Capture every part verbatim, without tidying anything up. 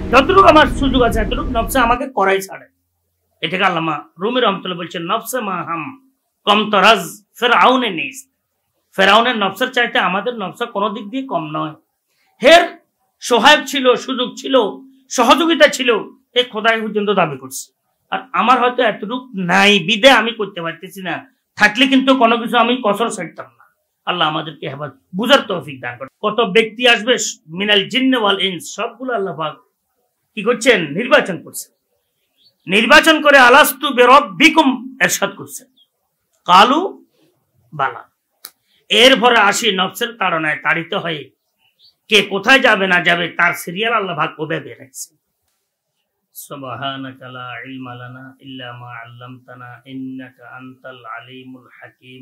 যতটুকু আমার সুযোগ আছে এতটুকু নফসে আমাকে করাই ছাড়ে। এটাকে আল্লামা রুমি রহমতুল্লাহ বলছেন নফসে মা হাম কম তরাজ ফেরাউনে নিস। ফেরাউনের নফসের চাইতে আমাদের নফস কোনো দিক দিয়ে কম নয়। হের সহায়ক ছিল, সুযোগ ছিল, সহযোগিতা ছিল, এই খোদাই পর্যন্ত দাবি করছে। আর আমার হয়তো এতটুকু নাই, বিদে আমি করতে পারতেছি না। থাকলে কিন্তু কোনো কিছু আমি কসর ছাড়তাম না। আল্লাহ আমাদেরকে হেফাজত বুঝার তৌফিক দান করে। কত ব্যক্তি আসবে মিনাল জিন্নে ওয়াল ইনস, সবগুলো আল্লাহ পাক কি করছেন? নির্বাচন করছেন। নির্বাচন করে আলাস্তু বিরাব্বিকুম ইরশাদ করছেন, কালু বালা। এরপরে আসি নফসের তাড়নায় তাড়িত হয়ে কে কোথায় যাবে না যাবে তার সিরিয়াল আল্লাহ ভাগ ওভাবে রাখছে। সুবহানাকা লা ইলমা লানা ইল্লা মা আল্লামতানা ইন্নাকা আনতাল আলিমুল হাকিম।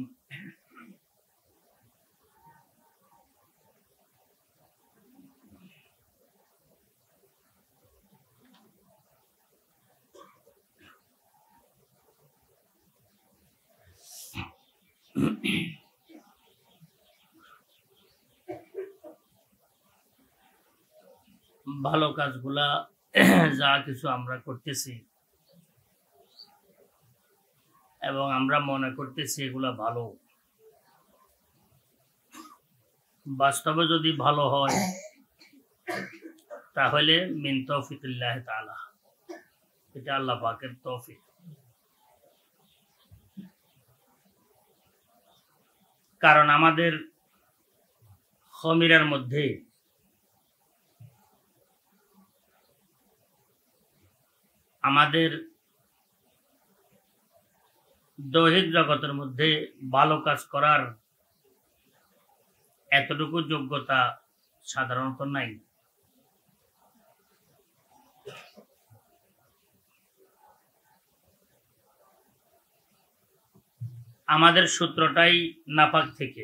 ভালো কাজগুলা যা কিছু আমরা করতেছি এবং আমরা মনে করতেছি এগুলা ভালো, বাস্তবে যদি ভালো হয় তাহলে মিন তৌফিকিল্লাহ তাআলা, এটা আল্লাহ পাকের তৌফিক। কারণ আমাদের খমিরের মধ্যে আমাদের দৈহিক জগতের মধ্যে ভালো কাজ করার এতটুকু যোগ্যতা সাধারণত নাই। আমাদের সূত্রটাই নাপাক থেকে।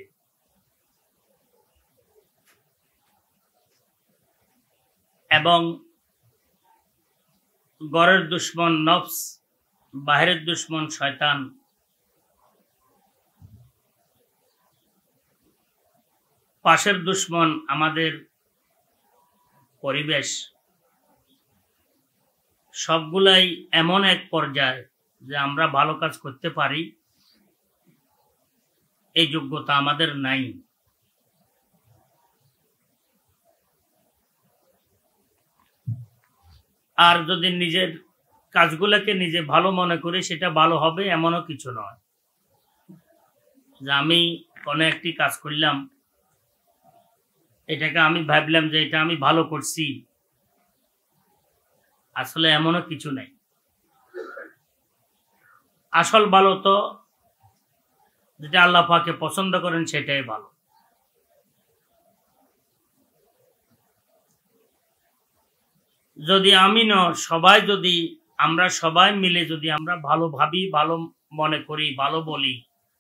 এবং ঘরের দুশ্মন নফস, বাহিরের দুশ্মন শয়তান, পাশের দুশ্মন আমাদের পরিবেশ, সবগুলাই এমন এক পর্যায়ে যে আমরা ভালো কাজ করতে পারি এই যোগ্যতা আমাদের নাই। আর যদি নিজের কাজগুলোকে নিজে ভালো মনে করি সেটা ভালো হবে এমনও কিছু নয়। যে আমি কোনো একটি কাজ করলাম, এটাকে আমি ভাবলাম যে এটা আমি ভালো করছি, আসলে এমনও কিছু নেই। আসল ভালো তো যেটা আল্লাহ পাকে পছন্দ করেন সেটাই ভালো। যদি আমি ন সবাই, যদি আমরা সবাই মিলে যদি আমরা ভালো ভাবি, ভালো মনে করি, ভালো বলি,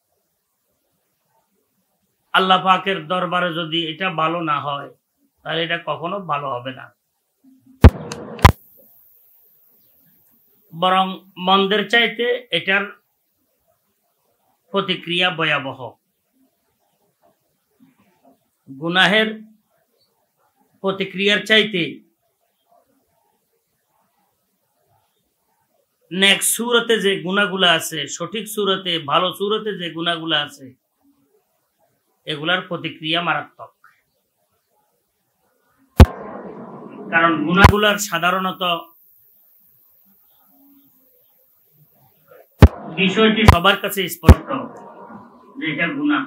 আল্লাহ পাকের দরবারে যদি এটা ভালো না হয় তাহলে এটা কখনো ভালো হবে না। বরং মন্দের চাইতে এটার প্রতিক্রিয়া ভয়াবহ। গুনাহের প্রতিক্রিয়ার চাইতে নেক সুরতে যে গুণাগুলা আছে, সঠিক সুরতে, ভালো সুরতে যে গুণাগুলা আছে, এগুলার প্রতিক্রিয়া মারাত্মক। কারণ গুণাগুলার সাধারণত বিষয়টি সবার কাছে স্পষ্ট যে এটা গুনাহ।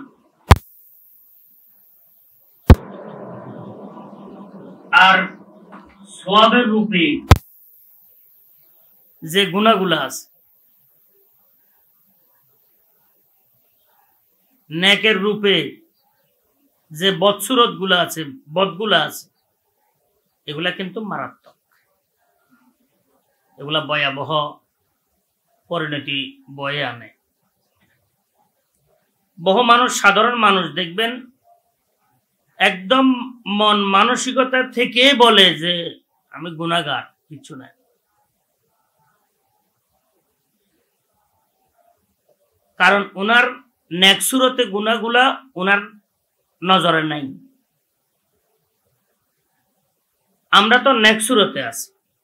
আর সওয়াবের রূপে যে গুণাগুলা আছে, নেকের রূপে যে বদসুরত গুলা আছে, বদগুলা আছে, এগুলা কিন্তু মারাত্মক। এগুলা ভয়াবহ পরিণতি বয়ে আনে। বহু মানুষ, সাধারণ মানুষ দেখবেন একদম মন মানসিকতা থেকে বলে যে আমি গুনাহগার, কিছু না। কারণ ওনার নেকসুরতে গুনাহগুলা ওনার নজরে নাই। আমরা তো নেকসুরতে আছি,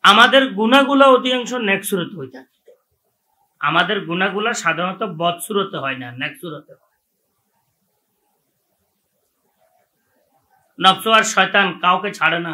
আমাদের গুনাহগুলো অধিকাংশ নেক সুরতে হয়ে থাকে। আমাদের গুনাহগুলো সাধারণত বদ সুরতে হয় না, নেক সুরতে হয়। নফস আর শয়তান কাউকে ছাড়ে না।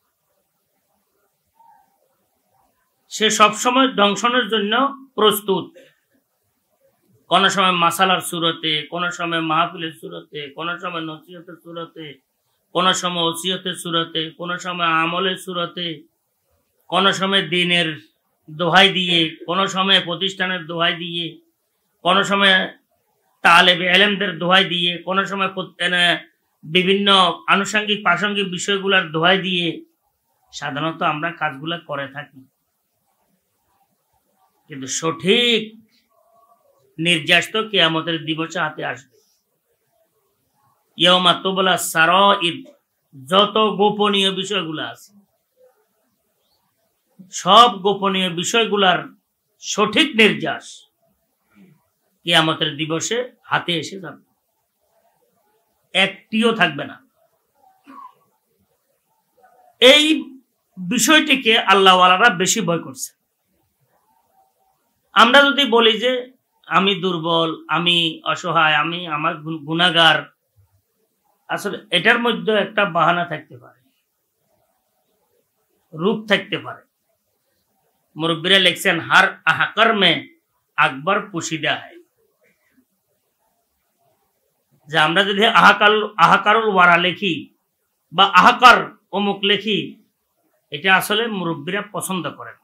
সে সবসময় দংশনের জন্য প্রস্তুত। কোন সময় মাসালার সুরতে, কোন সময় মাহফিলের সুরতে, কোন সময় নসিহতের সুরতে, কোন সময় ওসিয়তের সুরতে, কোন সময় আমলের সুরতে, কোন সময় দিনের দোহাই দিয়ে, কোন সময় প্রতিষ্ঠানের দোহাই দিয়ে, কোন সময় তালেবে ইলমদের দোহাই দিয়ে, কোন সময় বিভিন্ন আনুষঙ্গিক প্রাসঙ্গিক বিষয়গুলোর দোহাই দিয়ে সাধারণত আমরা কাজগুলো করে থাকি। কিন্তু সঠিক নির্যাস তো কিয়ামতের দিবসে হাতে আসবে। ইয়াউমা তুবলা সারাইর, যত গোপনীয় বিষয়গুলো আছে সব গোপনীয় বিষয়গুলার সঠিক নির্যাস কিয়ামতের দিবসে হাতে এসে যাবে, একটিও থাকবে না। এই বিষয়টিকে আল্লাহওয়ালারা বেশি ভয় করছে। আমরা যদি বলি যে আমি দুর্বল, আমি অসহায়, আমি আমার গুনাহগার, আসলে এটার মধ্যে একটা বাহানা থাকতে পারে, রূপ থাকতে পারে। মুরব্বীরা লিখছেন হার আহাকার মে আকবর পুশিদা হয়, যে আমরা যদি আহাকার আহাকারুল ওয়ারা লিখি বা আহাকার অমুক লিখি, এটা আসলে মুরব্বীরা পছন্দ করেন।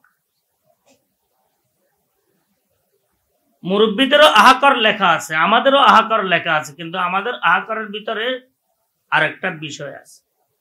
মুরব্বীদেরও আহাকার লেখা আছে, আমাদেরও আহাকার লেখা আছে, কিন্তু আমাদের আহাকারের ভিতরে আরেকটা বিষয় আছে।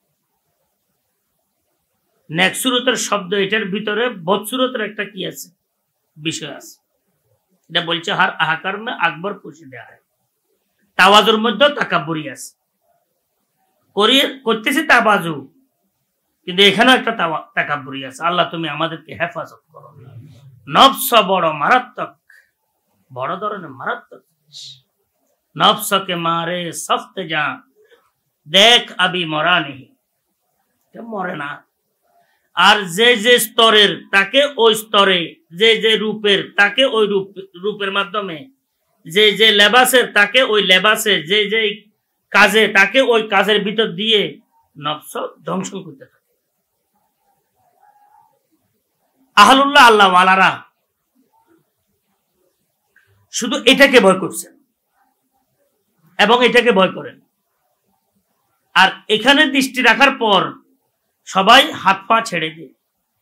নেকসুরতের শব্দ, এটার ভিতরে বদসুরতের একটা কি আছে, বিষয় আছে। এটা বলছে হার আহাকার মে আকবর পুষে দেয়া হয়। তাওয়াজুর মধ্যে তাকাব্বুরি আছে, করিয়ে করতেছি তাবাজু, কিন্তু এখানেও একটা তাকাব্বুরি আছে। আল্লাহ তুমি আমাদেরকে হেফাজত করো। নফস বড় মারাত্মক, বড় ধরনের মারাত্মক। নফসকে মারে সফতে যা দেখ আবি মরা নেই, মরে না। আর যে যে স্তরের তাকে ওই স্তরে, যে যে রূপের তাকে ওই রূপ রূপের মাধ্যমে, যে যে লেবাসের তাকে ওই লেবাসে, যে যে কাজে তাকে ওই কাজের ভিতর দিয়ে নফস ধ্বংস করতে থাকে। আহলুল্লাহ আল্লাহ ওয়ালারা শুধু এটাকে ভয় করছেন এবং এটাকে ভয় করেন। আর এখানে দৃষ্টি রাখার পর সবাই হাত পা ছেড়ে দিয়ে,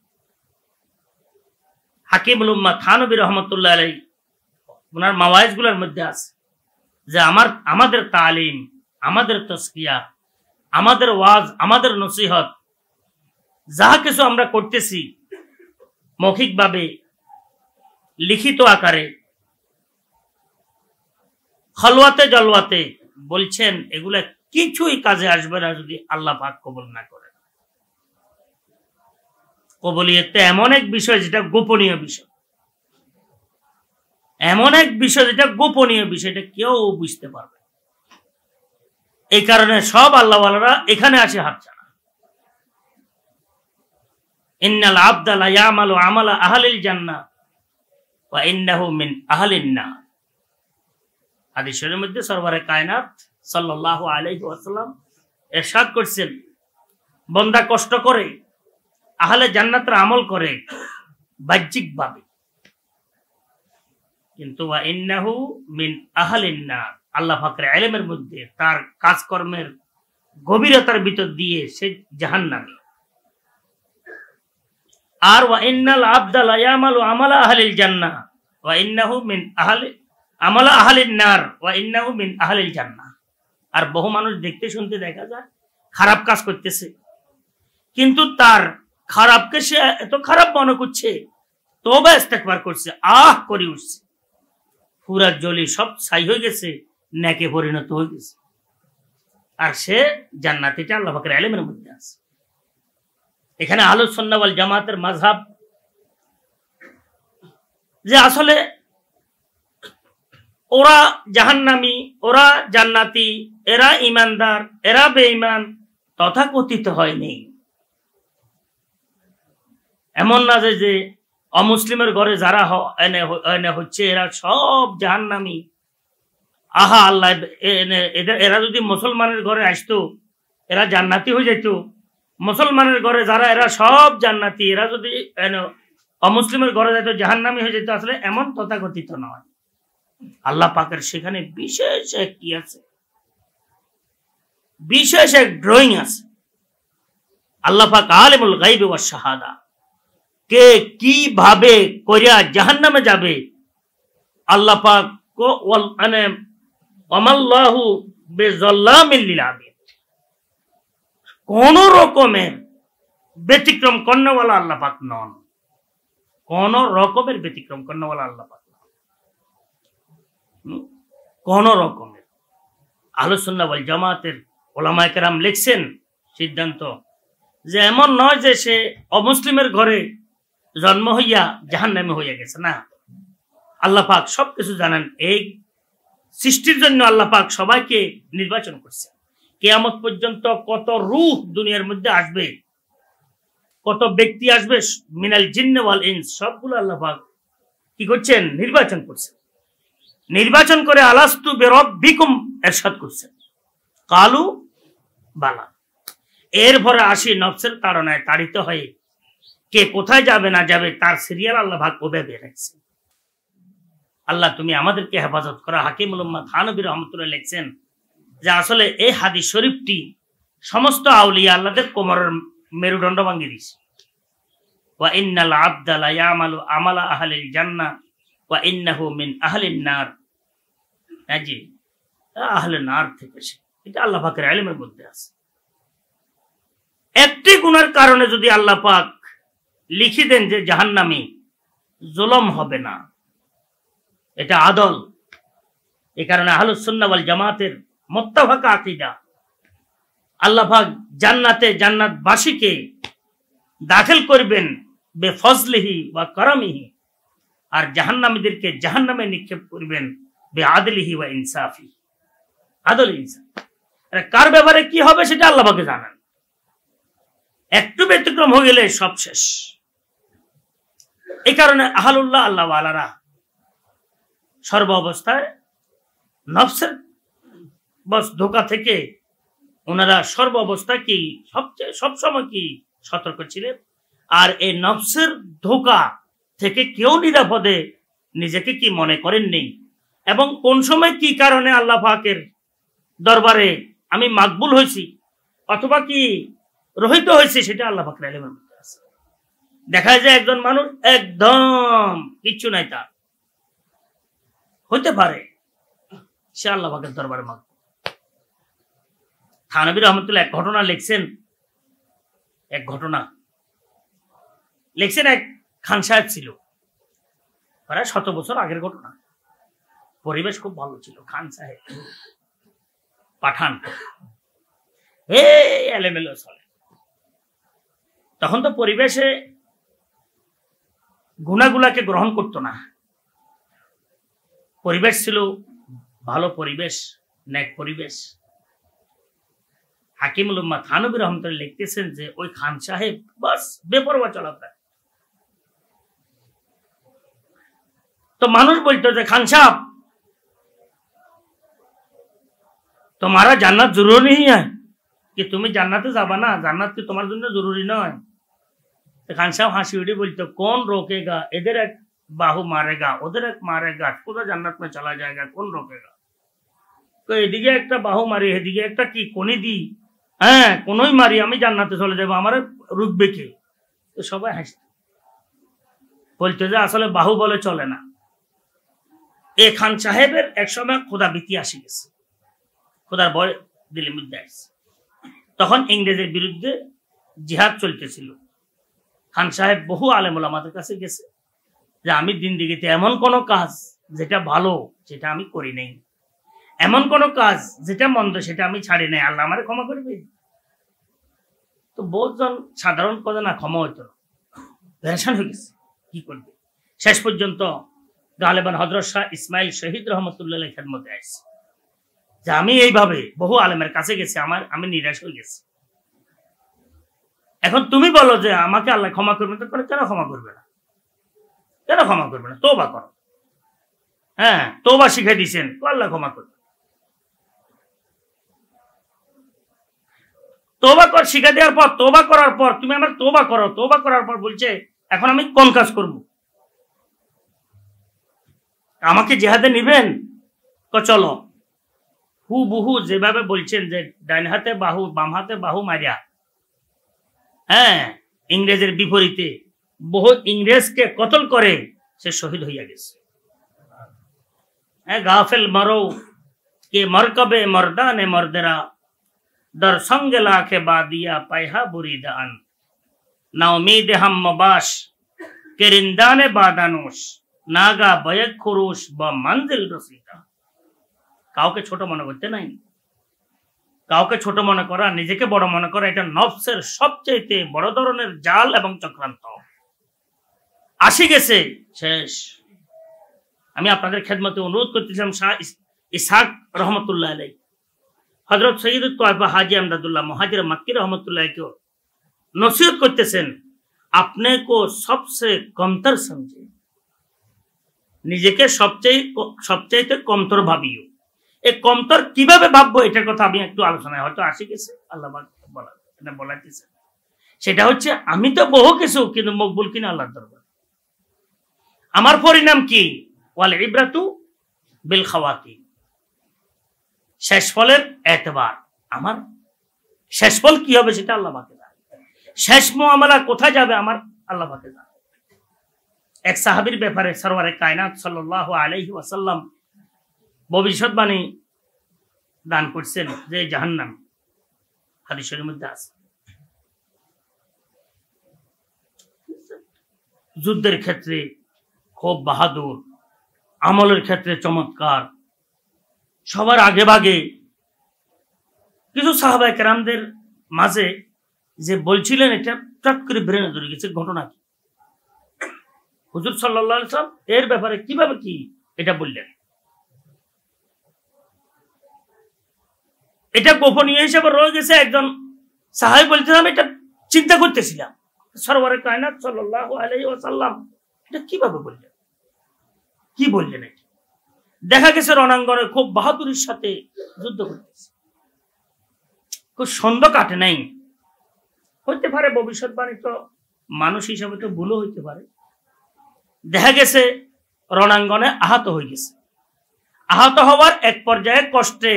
হাকিমুল উম্মাহ থানবী রহমতুল্লাহ আলাইহি ওনার মাওয়াইজ গুলার মধ্যে আছে যে আমার আমাদের তালিম, আমাদের তাসকিয়া, আমাদের ওয়াজ, আমাদের নসিহত, যাহা কিছু আমরা করতেছি মৌখিকভাবে, লিখিত আকারে, খলওয়াতে জলওয়াতে, বলছেন এগুলা কিছুই কাজে আসবে না যদি আল্লাহ পাক কবুল না করেন। কবুলিয়ত এমন এক বিষয় যেটা গোপনীয় বিষয়, এমন এক বিষয় যেটা গোপনীয় বিষয়, এটা কেউ বুঝতে পারবে। এই কারণে সব আল্লাহওয়ালারা এখানে আসে হাত ছাড়া। ইন্নাল আবদা লা ইয়ামালু আমালা আহলিল জান্নাহ ওয়া ইন্নাহু মিন আহলিন নার। হাদিসের মধ্যে সরওয়ারে কায়নাত সাল্লাল্লাহু আলাইহি ওয়াসাল্লাম ইরশাদ করছেন, বান্দা কষ্ট করে আহলে জান্নাতের আমল করে বাহ্যিকভাবে, কিন্তু ওয়া ইন্নাহু মিন আহলিন নার, আল্লাহ পাকের ইলমের মধ্যে তার কাজকর্মের গভীরতার ভিতর দিয়ে সে জাহান্নামী। আর ওয়া ইন্নাল আবদা লা ইয়ামালু আমালা আহলিল জান্নাহ ওয়া ইন্নাহু মিন আহলি আমালা আহলিন নার ওয়া ইন্নাহু মিন আহলিল জান্নাহ। আর বহু মানুষ দেখতে শুনতে দেখা যায় খারাপ কাজ করতেছে, কিন্তু তার খারাপকে সে এত খারাপ মনে করছে, তওবা ইস্তেগফার করছে, আহ করে উঠছে, পুরা জলি সব ছাই হয়ে গেছে, নেকে পরিণত হয়ে গেছে, আর সে জান্নাতীটা আল্লাহ পাকের ইলমের মধ্যে আছে। এখানে আহলুস সুন্নাহ ওয়াল জামাতের মাযহাব যে আসলে ওরা জাহান্নামী, ওরা জান্নাতি, এরা ইমানদার, এরা বেঈমান তথাকথিত হয়নি। এমন না যে যে অমুসলিমের ঘরে যারা এনে এনে হচ্ছে এরা সব জাহান্নামী। আহা আল্লাহ, এরা যদি মুসলমানের ঘরে আসতো এরা জান্নাতি হয়ে যেত। মুসলমানের ঘরে যারা এরা সব জান্নাতি, এরা যদি অমুসলিমের ঘরে যেত জাহান্নামী হয়ে যেত। আসলে এমন তথাকথিত নয়। আল্লাহ পাকের সেখানে বিশেষ এক কি আছে, বিশেষ এক ড্রয়িং আছে। আল্লাহ পাক আলিমুল গায়বি ওয়াস শাহাদা, কে কিভাবে করিয়া জাহান্নামে যাবে আল্লাহ পাক মানে ওয়ামাল্লাহু বিযাল্লামিল লিল আবিদ, কোন রকমের ব্যতিক্রম করনেওয়ালা আল্লাহ পাক নন। কোন রকমের ব্যতিক্রম করনেওয়ালা আল্লাহ পাক নন, কোন রকমের। আহলুস সুন্নাহ ওয়াল জামাতের উলামায়ে কেরাম লিখছেন সিদ্ধান্ত যে এমন নয় যে সে অমুসলিমের ঘরে জন্ম হইয়া জাহান্নামে হইয়া গেছে, না। আল্লাহ পাক সবকিছু জানেন। এই সৃষ্টির জন্য আল্লাহ পাক সবাইকে নির্বাচন করছে। কিয়ামত পর্যন্ত কত রূহ দুনিয়ার মধ্যে আসবে, কত ব্যক্তি আসবে, মিনাল জিন্নি ওয়াল ইনস, সবগুলো আল্লাহ পাক কি করছেন, নির্বাচন করছেন। নির্বাচন করে আলাস্তু বিরাব্বিকুম ইরশাদ করছেন, কালু বালা। এরপরে আসি নফসের তাড়নায় তাড়িত হয়ে কে কোথায় যাবে না যাবে তার সিরিয়াল আল্লাহ ভাগ ওভাবে রাখছে। আল্লাহ তুমি আমাদেরকে হেফাজত করা। হাকিমুল উম্মাহ থানবী রাহমাতুল্লাহ লিখছেন যে আসলে এই হাদিস শরীফটি সমস্ত আউলিয়া আল্লাহদের কোমরের মেরুদণ্ড ভাঙিয়ে দিয়েছে। ওয়া ইন্নাল আবদা লা ইয়ামালু আমালা আহলিল জান্নাহ ওয়া ইন্নাহু মিন আহলিন নার। জি, আহলে নার থেকে সে, এটা আল্লাহ পাকের ইলমের মধ্যে আছে। একটি গুনার কারণে যদি আল্লাহ পাক লিখে দেন যে জাহান্নামী, জুলম হবে না, এটা আদল। এই কারণে আহলুস সুন্নাহ ওয়াল জামাতের মুত্তাফাকা আকীদা, আল্লাহ পাক জান্নাতে জান্নাতবাসীকে দাখিল করবেন বেফজলিহি ওয়া কারামিহি, আর জাহান্নামীদেরকে জাহান্নামে নিক্ষেপ করবেন বেআদলিহি ওয়া ইনসাফি, আদল ইনসাফ। কার ব্যাপারে কি হবে সেটা আল্লাহ পাক জানেন। একটু ব্যতিক্রম হয়ে গেলে সব শেষ। এই কারণে আহলুল্লাহ আল্লাহ ওয়ালারা সর্ব অবস্থায় নফসের বস ধোঁকা থেকে ওনারা সর্ব অবস্থায় কি সবচেয়ে সবসময় কি সতর্ক ছিলেন। আর এই নফসের ধোঁকা থেকে কেউ নিরাপদে নিজেকে কি মনে করেননি, এবং কোন সময় কি কারণে আল্লাহ পাকের দরবারে আমি মাকবুল হয়েছি অথবা কি রহিত হয়েছে সেটা আল্লাহ পাকের ইলমের মধ্যে আছে। দেখা যায় একজন মানুষ একদম কিচ্ছু নাই, তার হইতে পারে সে আল্লাহ পাকের দরবারে মাকবুল। থানবী রাহমাতুল্লাহ এক ঘটনা লিখছেন, এক ঘটনা লিখছেন। এক খান সাহেব ছিল, প্রায় শত বছর আগের ঘটনা। পরিবেশ খুব ভালো ছিল। খান সাহেব পাঠান, হে এলেমেলো চলে। তখন তো পরিবেশে গুনাহগুলাকে গ্রহণ করতো না। পরিবেশ ছিল ভালো পরিবেশ, নেক পরিবেশ। হাকিমুল উম্মাহ থানবী রাহমাতুল্লাহ লিখতেছেন যে ওই খান সাহেব বাস বেপরোয়া চলাফেরা। তো মানুষ বলতো যে খান সাহেব তোমারা জান্নাত জরুরি नहीं है कि তুমি জান্নাতে যাবা না, জান্নাত কি তোমার জন্য জরুরি নয়। তো খান সাহেব হাসি উঠে বলতো কোন रोकेगा, इधर एक बाहु मारेगा उधर एक मारेगा, पूरा জান্নাত में चला जाएगा, কোন रोकेगा। তো এদিকে একটা বাহু মারি এদিকে একটা কি কোনি দি, হ্যাঁ কোনই মারি আমি জান্নাতে চলে যাবো, আমার রুকবে কে। তো সবাই হাসত, বলতো যে আসলে বাহু বলে চলে না। এ খান সাহেবের এক সময় খোদা ভীতি আসি গেছে, খোদার ভয় দিলের মধ্যে আসছে। তখন ইংরেজের বিরুদ্ধে জিহাদ চলতেছিল। খান সাহেব বহু আলেম ওলামাদের কাছে গেছে যে আমি জিন্দেগিতে এমন কোন কাজ যেটা ভালো সেটা আমি করি নাই, এমন কোন কাজ যেটা মন্দ সেটা আমি ছাড়ি নাই, আল্লাহ আমারে ক্ষমা করবে। তো বহুজন সাধারণ কথা না ক্ষমা হইতো না, পেরেশান হয়ে গেছে কি করবে। শেষ পর্যন্ত গালেবান হযরত শাহ ইসমাইল শহীদ রহমতুল্লাহ খেদমতে আসছে যে আমি এইভাবে বহু আলেমের কাছে গেছি, আমার আমি নিরাশ হয়ে গেছি। এখন তুমি বলো যে আমাকে আল্লাহ ক্ষমা করবে, তো কেন ক্ষমা করবে না? কেন ক্ষমা করবে না? তওবা করো। হ্যাঁ, তওবা শিখাই দিয়েছেন, তো আল্লাহ ক্ষমা করবে। তওবা কর শিখা দেওয়ার পর, তওবা করার পর তুমি আমার তওবা করো, তওবা করার পর বলছে এখন আমি কোন কাজ করব? আমাকে জিহাদে নিবেন? চলো। হু বহু যেভাবে বলছেন যে ডাইন হাতে বাহু বাম হাতে বাহু মারিয়া, হ্যাঁ, ইংরেজের বিপরীতে বহু ইংরেজকে কতল করে সে শহীদ হইয়া গেছে। হ্যাঁ, গাফেল মারো কে মরকবে মর্দানে মর্দেরা দর সঙ্গে লাখে বাদিয়া পাইহা বুরিদান না উম্মীদ হাম মবাস কেরিন্দানে বাদানুস নাগা বয়ক খুরুশ বা মঞ্জিল রসিদা। কাউকে ছোট মনে করতে নাই, কাউকে ছোট মনে করা, নিজেকে বড় মনে করা, এটা নফসের সবচেয়ে বড় ধরনের জাল এবং চক্রান্ত। আসি গেছে, শেষ। আমি আপনাদের খেদমতে অনুরোধ করতেছিলাম শাহ ইসহাক রহমতুল্লাহ আলাইহি, হযরত সৈয়দ তোয়াইফা হাজি আমদাদুল্লাহ মুহাজির মক্কি রহমতুল্লাহ को नसीहत করতেছেন, अपने को सबसे कमतर समझे, নিজেকে সবচেয়ে সবচেয়ে কমতর ভাবিও। এই কমতর কিভাবে ভাববো এটার কথা আমি একটু আলোচনায় হয়তো আসি গেছে, আল্লাহ বলা এটা বলাইতেছে। সেটা হচ্ছে আমি তো বহু কিছু, কিন্তু মকবুল কিনা আল্লাহর দরবার। আমার পরিণাম কি? ওয়াল ইবরাতু বিল খাওয়াতি, শেষ ফলের এতবার। আমার শেষ ফল কি হবে সেটা আল্লাহ পাকে জানে, শেষ মুআমালা কোথায় যাবে আমার আল্লাহ পাকে জানে। এক সাহাবীর ব্যাপারে সরওয়ারে কায়নাত সাল্লাল্লাহু আলাইহি ওয়াসাল্লাম ভবিষ্যৎবাণী দান করছেন যে জাহান্নাম, হাদিসের মধ্যে আছে। যুদ্ধের ক্ষেত্রে খুব বাহাদুর, আমলের ক্ষেত্রে চমৎকার, সবার আগে ভাগে। কিছু সাহাবায়ে কেরামদের মাঝে যে বলছিলেন, এটা চট করে ব্রেনে ধরে গেছে। ঘটনা কি? হুজুর সাল্লাল্লাহু আলাইহি ওয়াসাল্লাম এর ব্যাপারে কিভাবে কি এটা বললেন, এটা গোপনীয় হিসেবে রয়ে গেছে। একজন সাহাবী বলছিলাম, এটা চিন্তা করতেছিলাম, সরওয়ারে কায়নাত সাল্লাল্লাহু আলাইহি ওয়াসাল্লাম এটা কিভাবে বললেন, কি বললেন? এটা দেখা গেছে রণাঙ্গনে খুব বাহাদুরির সাথে যুদ্ধ করতেছে, খুব সন্দেহ কাটে নাই। হইতে পারে ভবিষ্যৎবাণী, তো মানুষ হিসাবে তো ভুলও হইতে পারে। দেখা গেছে রণাঙ্গনে আহত হয়ে গেছে, আহত হওয়ার এক পর্যায়ে কষ্টে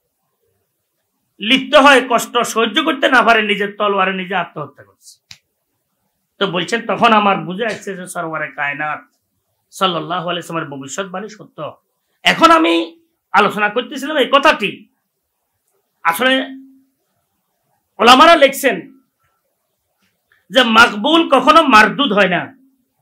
লিপ্ত হয়, কষ্ট সহ্য করতে না পারে, নিজের তলোয়ারে নিজে আত্মহত্যা করছে। তো বলছেন তখন আমার বুঝে আসছে যে সরওয়ারে কায়নাত সাল্লাল্লাহু আলাইহি ওয়াসাল্লামের ভবিষ্যৎবাণী সত্য। এখন আমি আলোচনা করতেছিলাম এই কথাটি, আসলে ওলামারা লিখছেন যে মাকবুল কখনো মারদুদ হয় না।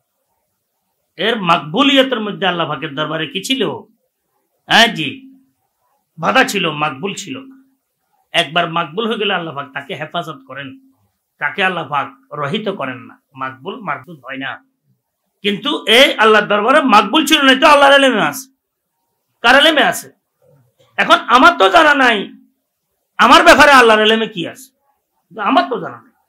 এর মাকবুলিয়তের মধ্যে আল্লাহ পাকের দরবারে কি ছিল? হ্যাঁ জি, বাধা ছিল, মাকবুল ছিল। একবার মাকবুল হয়ে গেলে আল্লাহ পাক তাকে হেফাজত করেন, তাকে আল্লাহ পাক রহিত করেন না। মাকবুল মারদুদ হয় না। কিন্তু এই আল্লাহর দরবারে মাকবুল ছিল না, তো আল্লাহর ইলমে আছে। কার ইলমে আছে? এখন আমার তো জানা নাই আমার ব্যাপারে আল্লাহর ইলমে কি আছে, আমার তো জানা নাই।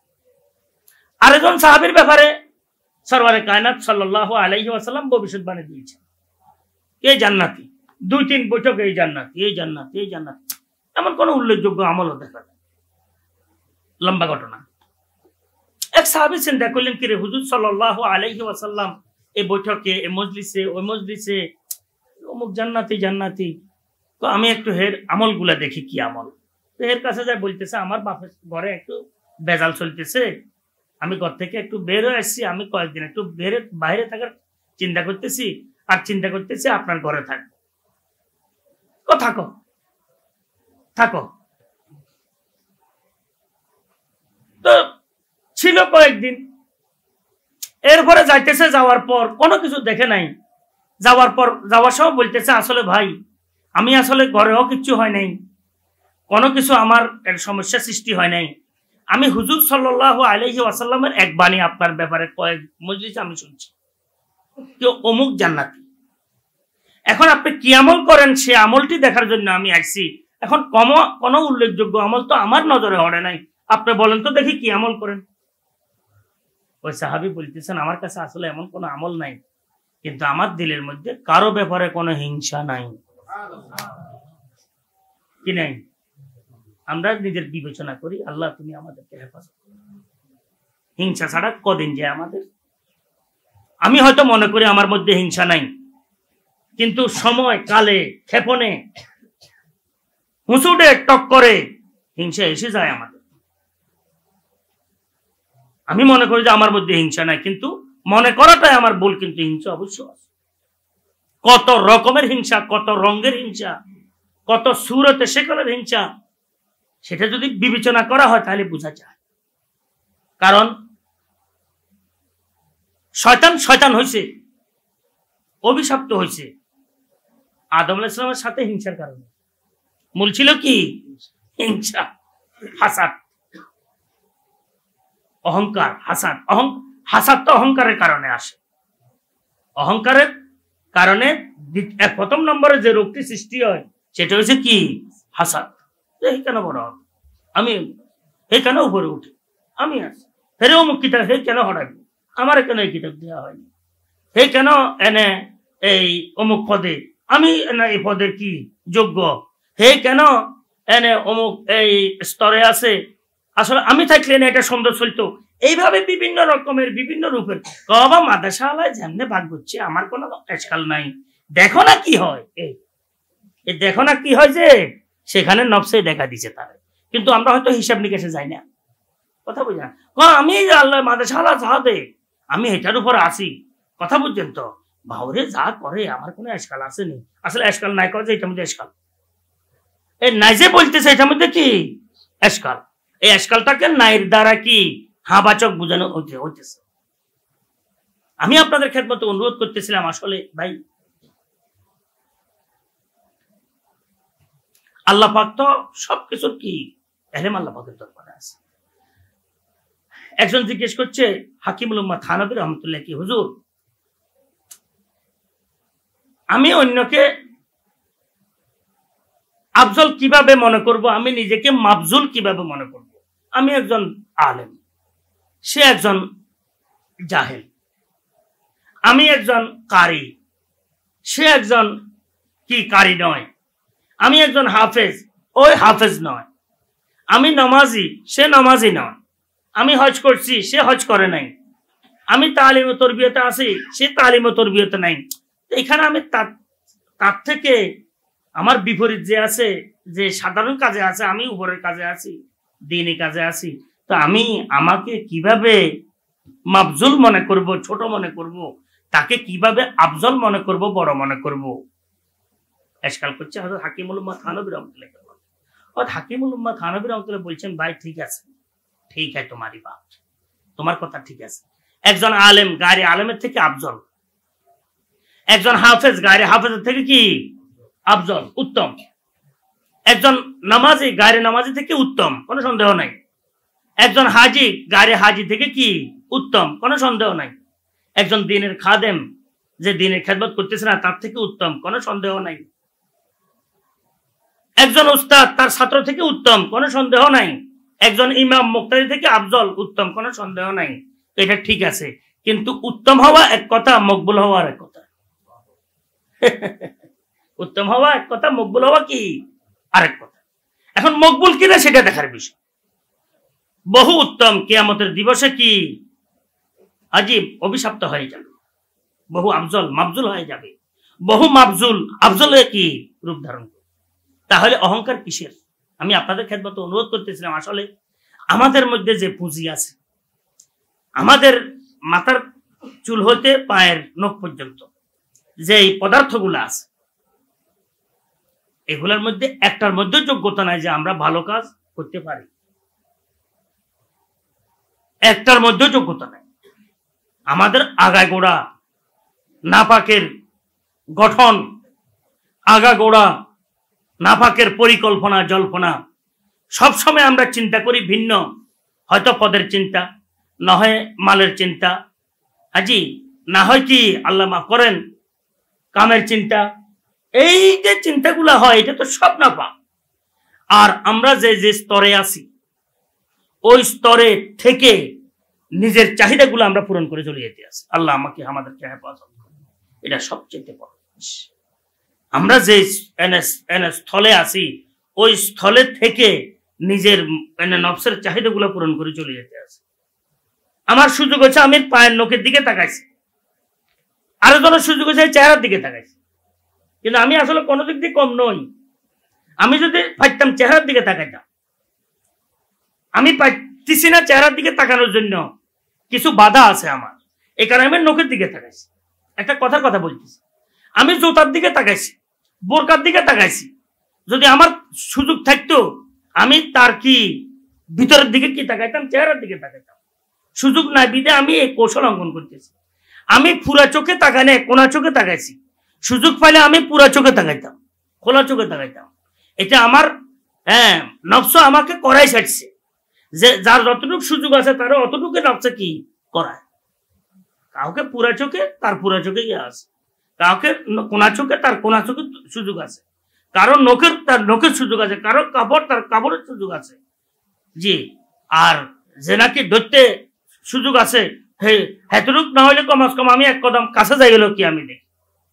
আরেকজন সাহাবীর ব্যাপারে সরওয়ারে কায়নাত সাল্লাল্লাহু আলাইহি ওয়াসাল্লাম ভবিষ্যৎবাণী দিয়েছেন, কে জান্নাতি, দুই তিন বৈঠক এই জান্নাতি, এই জান্নাতি, এই জান্নাতি, এমন কোন উল্লেখযোগ্য আমলও দেখা যায়। লম্বা ঘটনা। এক সাহাবী চিন্তা করলেন, কি রে হুজুর সাল্লাল্লাহু আলাইহি ওয়াসাল্লাম এই বৈঠকে, এই মজলিসে, ওই মজলিসে অমুক জান্নাতি জান্নাতি, তো আমি একটু হের আমলগুলা দেখি কি আমল। তো এর কাছে যাই বলতেছে, আমার বাপের ঘরে একটু বেজাল চলতেছে, আমি ঘর থেকে একটু বের হয়ে আসছি, আমি কয়েকদিন একটু বেরে বাইরে থাকার চিন্তা করতেছি, আর চিন্তা করতেছি আপনার ঘরে থাকবো। ও থাকো থাকো। তো ছিল কয়েকদিন, এরপরে যাইতেছে, যাওয়ার পর কোনো কিছু দেখে নাই। যাওয়ার পর যাওয়ার সময় বলতেছে, আসলে ভাই আমি আসলে ঘরেও কিচ্ছু হয় নাই, কোনো কিছু আমার এর সমস্যা সৃষ্টি হয় নাই। আমি হুজুর সাল্লাল্লাহু আলাইহি ওয়াসাল্লামের এক বাণী আপনার ব্যাপারে কয়েক মজলিসে আমি শুনছি, কেউ অমুক জান্নাতি। এখন আপনি কি আমল করেন সে আমলটি দেখার জন্য আমি আসছি। এখন কম কোনো উল্লেখযোগ্য আমল তো আমার নজরে হড়ে নাই, আপনি বলেন তো দেখি কি আমল করেন। ওই সাহাবী বলতেছেন আমার কাছে আসলে এমন কোনো আমল নাই, কিন্তু আমার দিলের মধ্যে কারো ব্যাপারে কোনো হিংসা নাই। কি নাই? আমরা নিজের বিবেচনা করি, আল্লাহ তুমি আমাদেরকে হেফাজত করো। হিংসা ছাড়া কদিন যায় আমাদের? আমি হয়তো মনে করি আমার মধ্যে হিংসা নাই, কিন্তু সময় কালে ক্ষেপণে হুঁচুটে টক করে হিংসা এসে যায় আমাদের। আমি মনে করি যে আমার মধ্যে হিংসা নাই, কিন্তু মনে করাটাই আমার ভুল, কিন্তু হিংসা অবশ্য আছে। কত রকমের হিংসা, কত রঙের হিংসা, কত সুরতে শেকলের হিংসা, সেটা যদি বিবেচনা করা হয় তাহলে বোঝা যায়। কারণ শয়তান শয়তান হয়েছে, অভিশপ্ত হয়েছে আদম আলাইহিস সালামের সাথে হিংসার কারণে। মূল ছিল কি? হিংসা, হাসাদ, অহংকার, হাসাদ। অহং হাসাদ তো অহংকারের কারণে আসে। অহংকারের কারণে প্রথম নম্বরে যে রোগটি সৃষ্টি হয় সেটা হচ্ছে কি? হাসাদ। এই কেন বড় হবে, আমি এই কেন উপরে উঠে, আমি আছি, হেরে অমুক কিতাব হে কেন হরাবি, আমার কেন এই কিতাব দেওয়া হয়নি, হে কেন এনে এই অমুক পদে, আমি না এই পদের কি যোগ্য, হে কেন এনে অমুক এই স্তরে আছে, আসলে আমি থাকলে না এটা সুন্দর চলতো। এইভাবে বিভিন্ন রকমের বিভিন্ন রূপের কবা মাদ্রাসা আলায় যেমনে ভাগ হচ্ছে, আমার কোনো এসকাল নাই, দেখো না কি হয়। এই দেখো না কি হয় যে সেখানে নফসে দেখা দিচ্ছে তারা, কিন্তু আমরা হয়তো হিসাব নিকেশে যাই না। কথা বুঝি না, আমি আল্লাহ মাদ্রাসা আলা যা দে আমি এটার উপর আসি। কথা বুঝছেন তো? ভাওরে যা করে আমার কোনো এসকাল আসেনি, আসলে এসকাল নাই করে যে এটার মধ্যে এসকাল, এই নাই যে বলতেছে এটার মধ্যে কি এসকাল। এই এসকালটাকে নাইর দ্বারা কি হাবাচক বোঝানো হইতেছে। আমি আপনাদের খেদমতে অনুরোধ করতেছিলাম, আসলে ভাই আল্লাহ পাক তো সবকিছুর কি এলেম আল্লাহ পাকের দরবারে আছে। একজন জিজ্ঞেস করছে হাকিমুল উম্মাহ থানভী রহমতুল্লাহ কি, হুজুর আমি অন্যকে আফজল কিভাবে মনে করব, আমি নিজেকে মাফজুল কিভাবে মনে করব? আমি একজন আলেম, সে একজন জাহেল, আমি একজন কারি, সে একজন কি কারি নয়, আমি একজন হাফেজ, ওই হাফেজ নয়, আমি নামাজি, সে নামাজি নয়, আমি হজ করছি, সে হজ করে নাই, আমি তালিম ও তরবিয়তে আছি, সে তালিম ও তরবিয়তে নাই। এখানে আমি তার থেকে আমার বিপরীত যে আছে, যে সাধারণ কাজে আছে, আমি উপরের কাজে আছি, দিনী কাজে আছি, তো আমি আমাকে কিভাবে মাফজুল মনে করব, ছোট মনে করব, তাকে কিভাবে আফজল মনে করব, বড় মনে করব? এশকাল করছে হযরত হাকিমুল উম্মাহ থানভী রহমতুল্লাহ। হযরত হাকিমুল উম্মাহ থানভী রহমতুল্লাহ বলছেন, ভাই ঠিক আছে, ঠিক আছে তোমারই বাত, তোমার কথা ঠিক আছে। একজন আলেম গায়রে আলেমের থেকে আফজল, একজন হাফেজ গায়রে হাফেজের থেকে কি আফজল, উত্তম। একজন নামাজি গায়রে নামাজি থেকে উত্তম, কোনো সন্দেহ নাই। একজন হাজি গায়রে হাজি থেকে কি উত্তম, কোনো সন্দেহ নাই। একজন দ্বীনের খাদেম, যে দ্বীনের খেদমত করতেছে না, তার থেকে উত্তম, কোনো সন্দেহ নাই। একজন উস্তাদ তার ছাত্র থেকে উত্তম, কোনো সন্দেহ নাই। একজন ইমাম মুক্তাদি থেকে আফজল, উত্তম, কোনো সন্দেহ নাই। এটা ঠিক আছে, কিন্তু উত্তম হওয়া এক কথা, মকবুল হওয়া এক কথা। উত্তম হওয়া এক কথা, মকবুল হওয়া কি আরেক কথা। এখন মকবুল কিনা সেটা দেখার বিষয়। বহু উত্তম কিয়ামতের দিবসে কি আজীব অভিশপ্ত হয়ে যাবে, বহু আফজল মাফজুল হয়ে যাবে, বহু মাফজুল আফজল হয়ে কি রূপ ধারণ করবে। তাহলে অহংকার কিসের? আমি আপনাদের খেদমতে অনুরোধ করতেছিলাম, আসলে আমাদের মধ্যে যে পুঁজি আছে, আমাদের মাথার চুল হইতে পায়ের নখ পর্যন্ত যে পদার্থগুলো আছে, এগুলোর মধ্যে একটার মধ্যে যোগ্যতা নাই যে আমরা ভালো কাজ করতে পারি, একটার মধ্যে যোগ্যতা নাই। আমাদের আগায় গোড়া নাপাকের গঠন, আগা গোড়া নাপাকের পরিকল্পনা জল্পনা, সবসময় আমরা চিন্তা করি ভিন্ন, হয়তো পদের চিন্তা, না হয় মালের চিন্তা, হাজি না হয় কি আল্লাহ মাফ করেন কামের চিন্তা। এই যে চিন্তাগুলা হয়, এটা তো সব নাপাক। আর আমরা যে যে স্তরে আছি, ওই স্তরে থেকে নিজের চাহিদাগুলো আমরা পূরণ করে চলে যেতে আসি। আল্লাহ আমাকে আমাদেরকে হেফাজত করে, এটা সবচেয়ে বড় জিনিস। আমরা যে স্থলে আছি ওই স্থলে থেকে নিজের নফসের চাহিদাগুলো পূরণ করে চলে যেতে আসি। আমার সুযোগ হচ্ছে আমি পায়ের নখের দিকে তাকাইছি, আরো জনের সুযোগ হচ্ছে চেহারার দিকে তাকাইছি, কিন্তু আমি আসলে কোনো দিক দিয়ে কম নই। আমি যদি পাইতাম চেহারার দিকে তাকাইতাম, আমি পাইতেছি না চেহারার দিকে তাকানোর জন্য কিছু বাধা আছে আমার, এই কারণে আমি নখের দিকে তাকাইছি। একটা কথার কথা বলতেছি, আমি জুতার দিকে তাকাইছি, বোরকার দিকে তাকাইছি, যদি আমার সুযোগ থাকতো আমি তার কি ভিতরের দিকে কি তাকাইতাম, চেহারার দিকে তাকাইতাম। সুযোগ নাই বিদে আমি এই কৌশল অঙ্কন করতেছি। আমি পুরা চোখে তাকাই না, কোনা চোখে তাকাইছি। সুযোগ পাইলে আমি পুরা চোখে তাকাইতাম, খোলা চোখে তাকাইতাম। এটা আমার হ্যাঁ নফস আমাকে করাই ছাড়ছে, যে যার যতটুকু সুযোগ আছে তার অতটুকু নফসে কি করায়। কাউকে পুরা চোখে তার পুরা চোখে গিয়ে আছে, কাউকে কোনা চোখে তার কোনা চোখে সুযোগ আছে, কারো নখের তার নখের সুযোগ আছে, কারো কাপড় তার কাপড়ের সুযোগ আছে। জি, আর যে নাকি ধরতে সুযোগ আছে হে হেতটুক না হইলে কমাস কম আমি এক কদম কাছে যাই গেল কি আমি দেখি।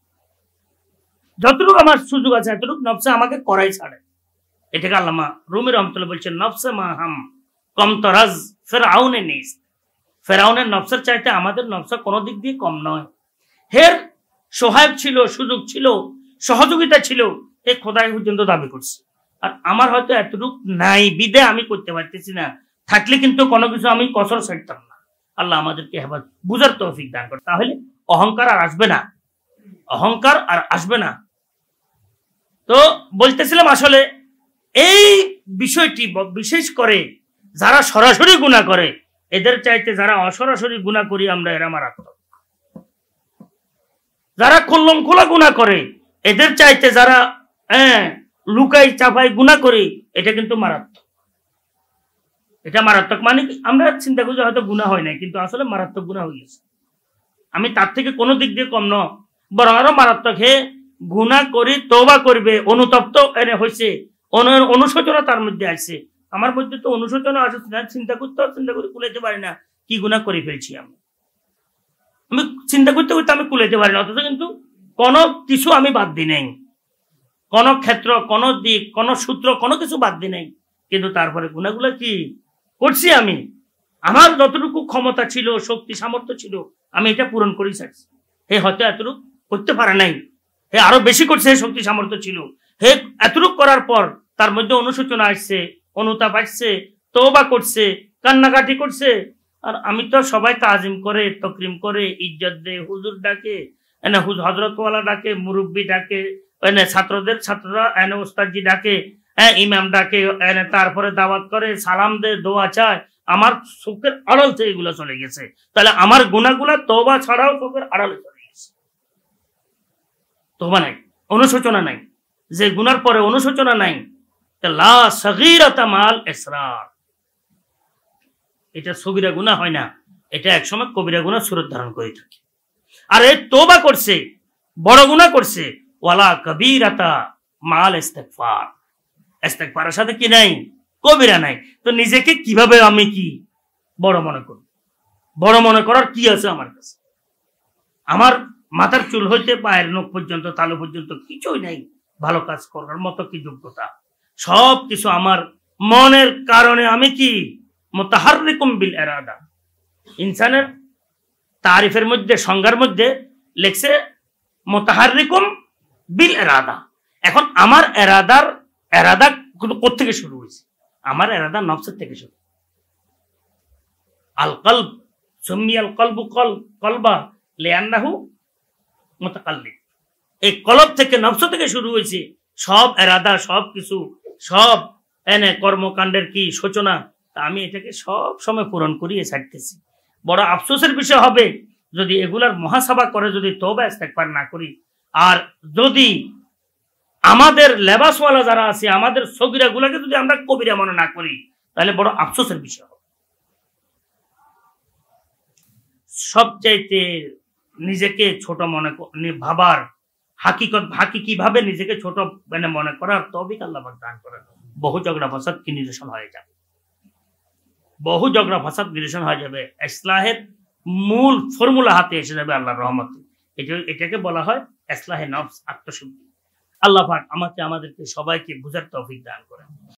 যতটুকু আমার সুযোগ আছে এতটুকু নফসে আমাকে করাই ছাড়ে। এটাকে আল্লামা রুমি রহমতুল্লাহ বলছেন নফসে মা হাম কম তরাজ ফেরাউনে নিস। ফেরাউনের নফসের চাইতে আমাদের নফসা কোনো দিক দিয়ে কম নয়। হের সহায়ক ছিল, সুযোগ ছিল, সহযোগিতা ছিল, এ খোদাই পর্যন্ত দাবি করছে। আর আমার হয়তো এতটুক নাই বিদে আমি করতে পারতেছি না, থাকলে কিন্তু কোনো কিছু আমি কসর ছাড়তাম না। আল্লাহ আমাদেরকে হেফাজ বুঝার তৌফিক দান করে, তাহলে অহংকার আর আসবে না, অহংকার আর আসবে না। তো বলতেছিলাম আসলে এই বিষয়টি বিশেষ করে যারা সরাসরি গুনাহ করে এদের চাইতে যারা অসরাসরি গুনাহ করি আমরা এরা মারাত্মক। যারা খোল্লম খোলা গুনাহ করে এদের চাইতে যারা হ্যাঁ লুকাই চাপাই গুনাহ করি এটা কিন্তু মারাত্মক। এটা মারাত্মক মানে আমরা চিন্তা করি হয়তো গুনাহ হয় নাই, কিন্তু আসলে মারাত্মক গুনাহ হয়ে গেছে। আমি তার থেকে কোনো দিক দিয়ে কম ন, বরং আরো মারাত্মক। হে গুনাহ করি তওবা করবে, অনুতপ্ত এনে হয়েছে, অনুশোচনা তার মধ্যে আসছে। আমার মধ্যে তো অনুশোচনা আসছে না, চিন্তা করতে চিন্তা করে কুলাইতে পারি না কি গুনাহ করে ফেলছি। আমি আমি চিন্তা করতে করতে আমি কুলাইতে পারি না, অথচ কিন্তু কোনো কিছু আমি বাদ দিই নাই, কোনো ক্ষেত্র, কোনো দিক, কোনো সূত্র, কোনো কিছু বাদ দিই নাই। কিন্তু তারপরে গুনাহগুলো কি করছি আমি, আমার যতটুকু ক্ষমতা ছিল, শক্তি সামর্থ্য ছিল, আমি এটা পূরণ করি চাইছি। হে হয়তো এতটুকু করতে পারে নাই, হে আরো বেশি করছে, হে শক্তি সামর্থ্য ছিল, হে এতটুকু করার পর তার মধ্যে অনুশোচনা আসছে, অনুতাপ আসছে, তওবা করছে, কান্নাকাটি করছে। আর আমি তো সবাই তাজিম করে, তকরিম করে, ইজ্জত দে, হুজুর ডাকে, এনে হজরতওয়ালা ডাকে, মুরব্বী ডাকে, এনে ছাত্রদের ছাত্ররা এনে ওস্তাদজি ডাকে, হ্যাঁ ইমাম ডাকে, এনে তারপরে দাওয়াত করে, সালাম দে, দোয়া চায়। আমার চোখের আড়াল থেকে এগুলো চলে গেছে। তাহলে আমার গুনাহগুলা তওবা ছাড়াও চোখের আড়ালে চলে গেছে। তওবা নাই, অনুশোচনা নাই, যে গুনার পরে অনুশোচনা নাই, লা সগীরাতা মাল ইসরার, এটা সগীরা গুনাহ হয় না, এটা একসময় কবিরা গুনাহ সুরত ধারণ করে থাকে। আর এই তওবা করছে, বড় গুনাহ করছে, ওয়ালা কবীরাতা মাল ইস্তিগফার, ইস্তিগফারের সাথে কি নাই, কবিরা নাই। তো নিজেকে কিভাবে আমি কি বড় মনে করি? বড় মনে করার কি আছে আমার কাছে? আমার মাথার চুল হইতে পায়ের নখ পর্যন্ত, তালু পর্যন্ত কিছুই নাই ভালো কাজ করার মতো কি যোগ্যতা। সব কিছু আমার মনের কারণে আমি কি মুতাহাররিকুম বিল ইরাদা। ইনসানের তারিফের মধ্যে, সংজ্ঞার মধ্যে লেখছে মুতাহাররিকুম বিল ইরাদা। এখন আমার ইরাদার ইরাদা কোথা থেকে শুরু হয়েছে? আমার ইরাদা নফসের থেকে শুরু। আল কলব সুমিয়াল কলবু কল কলবা লিআন্নাহু মুতাকাল্লিব। এই কলব থেকে, নফস থেকে শুরু হয়েছে সব ইরাদা, সব কিছু, সব এনে কর্মকাণ্ডের কি সূচনা। আমি এটাকে সব সময় পূরণ করিয়ে ছাড়তেছি। বড় আফসোসের বিষয় হবে যদি এগুলার মুহাসাবা করে যদি তওবা ইস্তেগফার না করি। আর যদি আমাদের লেবাসওয়ালা যারা আছে, আমাদের সগীরা গুলাকে যদি আমরা কবিরা মনে না করি, তাহলে বড় আফসোসের বিষয় হবে। সবচাইতে নিজেকে ছোট মনে ভাবার, হাকিকত হাকিকি ভাবে নিজেকে ছোট মানে মনে করার তৌফিক আল্লাহ পাক দান করেন। বহু ঝগড়া ফসাদ কি নিরসন হয়ে যাবে, বহু ঝগড়া ফাসাদ নিরসন হয়ে যাবে, ইসলাহের মূল ফর্মুলা হাতে এসে যাবে আল্লাহর রহমতে। এটা এটাকে বলা হয় ইসলাহে নফস, আত্মশুদ্ধি। আল্লাহ পাক আমাকে আমাদেরকে সবাইকে বুঝার তৌফিক দান করেন।